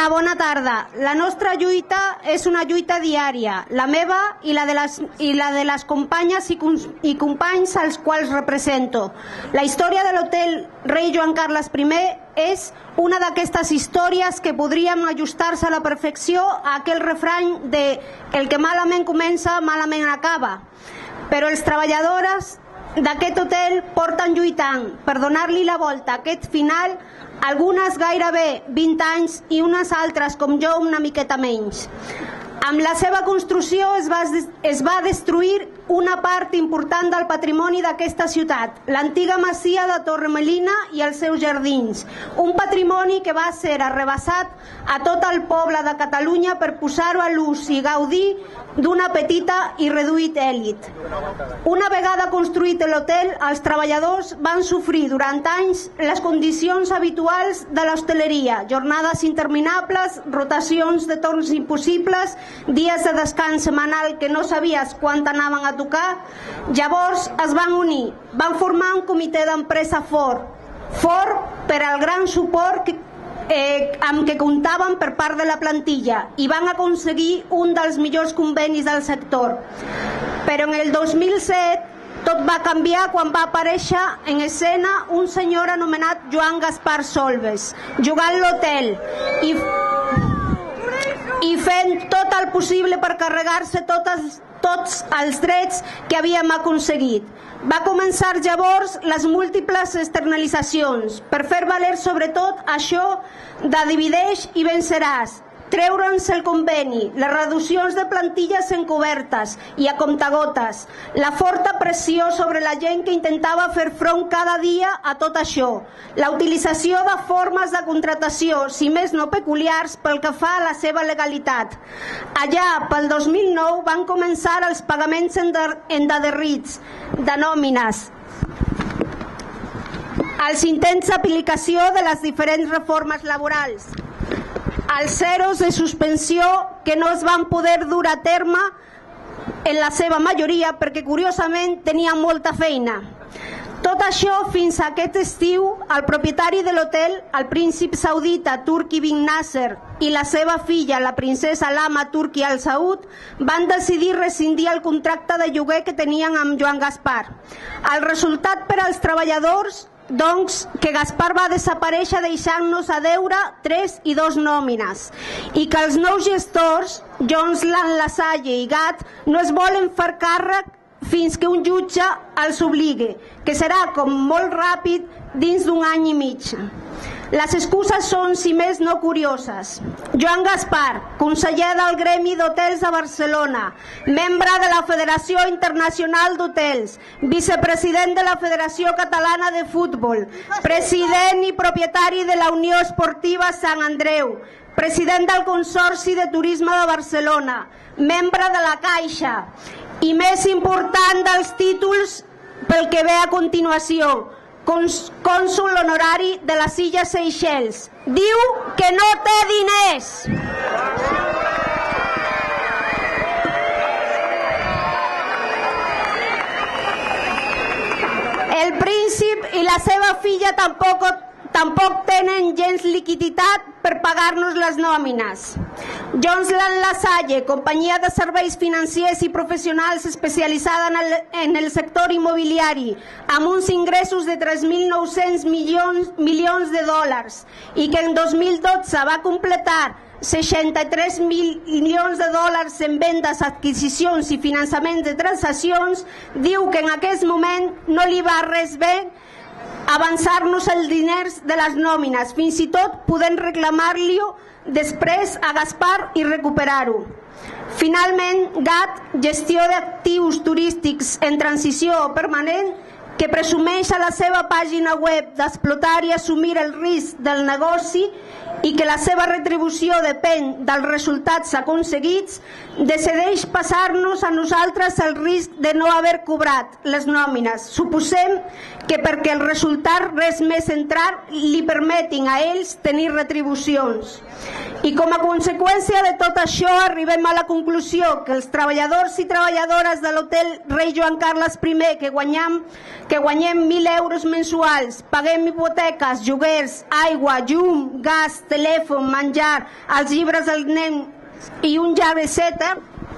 Hola, bona tarda. La nostra lluita és una lluita diària, la meva i la de les companyes i companys als quals represento. La història de l'Hotel Rei Joan Carles I és una d'aquestes històries que podríem ajustar-se a la perfecció a aquell refrany de el que malament comença, malament acaba. Però els treballadors d'aquest hotel porten lluitant per donar-li la volta a aquest final, algunes gairebé 20 anys i unes altres, com jo, una miqueta menys. Amb la seva construcció es va destruir una part important del patrimoni d'aquesta ciutat, l'antiga masia de Torremelina i els seus jardins, un patrimoni que va ser arrabassat a tot el poble de Catalunya per posar-ho a l'ús i gaudir d'una petita i reduït èlit. Una vegada construït l'hotel, els treballadors van sofrir durant anys les condicions habituals de l'hostaleria, jornades interminables, rotacions de torns impossibles, dies de descans setmanal que no sabies quan anaven a tocar. Llavors es van unir, van formar un comitè d'empresa fort per al gran suport amb què comptaven per part de la plantilla i van aconseguir un dels millors convenis del sector. Però en el 2007 tot va canviar quan va aparèixer en escena un senyor anomenat Joan Gaspar Solves, jugant l'hotel i fent tot el possible per carregar-se tots els drets que havíem aconseguit. Va començar llavors les múltiples externalitzacions per fer valer sobretot això de divideix i venceràs, treure'ns el conveni, les reduccions de plantilles encobertes i a comptagotes, la forta pressió sobre la gent que intentava fer front cada dia a tot això, la utilització de formes de contratació, si més no peculiars, pel que fa a la seva legalitat. Allà, pel 2009, van començar els pagaments endarrerits de nòmines, els intents d'aplicació de les diferents reformes laborals, els zeros de suspensió que no es van poder dur a terme en la seva majoria perquè curiosament tenien molta feina. Tot això fins a aquest estiu, el propietari de l'hotel, el príncep saudita Turki bin Nasser i la seva filla, la princesa Lama Turki Al Saud, van decidir rescindir el contracte de lloguer que tenien amb Joan Gaspar. El resultat per als treballadors, doncs, que Gaspar va desaparèixer deixant-nos a deure 3 i 2 nòmines i que els nous gestors, Jonsland, Lasalle i Gat, no es volen fer càrrec fins que un jutge els obligui, que serà com molt ràpid dins d'un any i mig. Les excuses són, si més no, curioses. Joan Gaspar, conseller del Gremi d'Hotels de Barcelona, membre de la Federació Internacional d'Hotels, vicepresident de la Federació Catalana de Futbol, president i propietari de la Unió Esportiva Sant Andreu, president del Consorci de Turisme de Barcelona, membre de la Caixa i, més important dels títols pel que ve a continuació, cònsol honorari de les Illes Seychelles, diu que no té diners. El príncep i la seva filla tampoc tenen gens liquiditat per pagar-nos les nòmines. Jonsland Lasalle, companyia de serveis financers i professionals especialitzada en el sector immobiliari, amb uns ingressos de 3.900 milions de dòlars i que en 2012 va completar 63 milions de dòlars en vendes, adquisicions i finançament de transaccions, diu que en aquest moment no li va res bé avançar-nos els diners de les nòmines, fins i tot podent reclamar-li després a Gaspar i recuperar-ho. Finalment, GAT, gestió d'actius turístics en transició permanent, que presumeix a la seva pàgina web d'explotar i assumir el risc del negoci i que la seva retribució depèn dels resultats aconseguits, decideix passar-nos a nosaltres el risc de no haver cobrat les nòmines. Suposem que perquè el resultat res més entrar li permetin a ells tenir retribucions. I com a conseqüència de tot això arribem a la conclusió que els treballadors i treballadores de l'Hotel Rei Joan Carles I que guanyem 1.000 euros mensuals, paguem hipoteques, lloguers, aigua, llum, gas, telèfon, menjar, els llibres del nen i un llarg etcètera,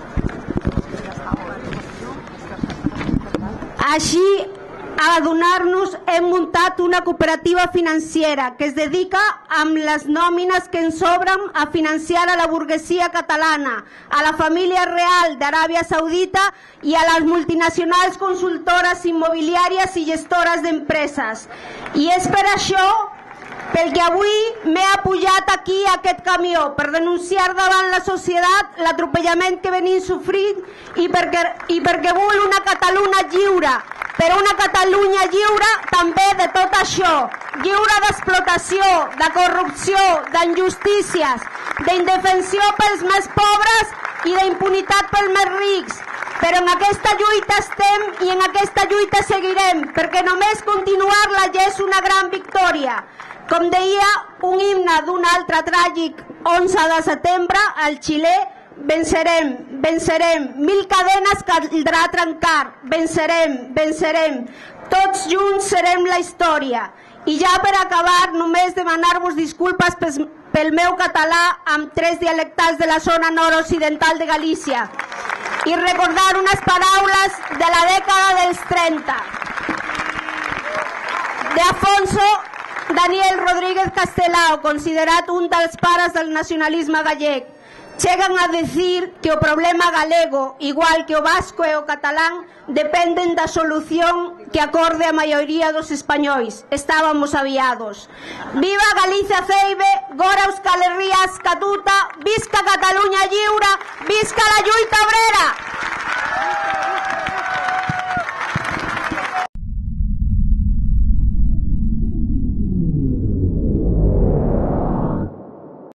així a adonar-nos hem muntat una cooperativa financera que es dedica amb les nòmines que ens sobren a financiar a la burguesia catalana, a la família real d'Aràbia Saudita i a les multinacionals consultores immobiliàries i gestores d'empreses. I és per això pel que avui m'he apujat aquí a aquest camió, per denunciar davant la societat l'atropellament que venim sofrint i perquè vull una Catalunya lliure, però una Catalunya lliure també de tot això, lliure d'explotació, de corrupció, d'injustícies, d'indefensió pels més pobres i d'impunitat pels més rics. Però en aquesta lluita estem i en aquesta lluita seguirem, perquè només continuar-la ja és una gran victòria. Com deia un himne d'un altre tràgic 11 de setembre, al Xilè, vencerem, vencerem, 1.000 cadenes caldrà trencar, vencerem, vencerem, tots junts serem la història. I ja per acabar, només demanar-vos disculpes pel meu català amb 3 dialectals de la zona nord-occidental de Galícia i recordar unes paraules de la dècada dels 30 d'Afonso Daniel Rodríguez Castelao, considerat un dels pares del nacionalisme gallec. Chegan a decir que o problema galego, igual que o vasco e o catalán, dependen da solución que acorde a maioría dos españois. Estábamos aviados. Viva Galicia Ceibe, gora Euskal Herria Askatuta, visca Cataluña lliure, visca la lluita obrera!